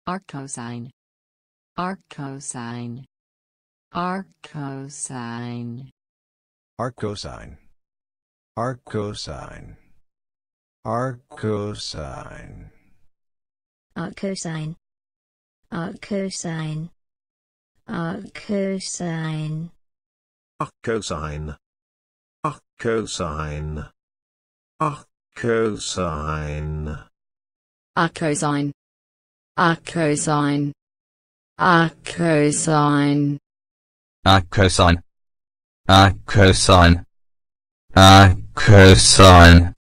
arccosine, arccosine, arccosine, arccosine, arccosine, arccosine, arccosine, arccosine, arccosine, arccosine, arccosine, arccosine, arccosine, arccosine, arccosine, arccosine, arccosine, arccosine.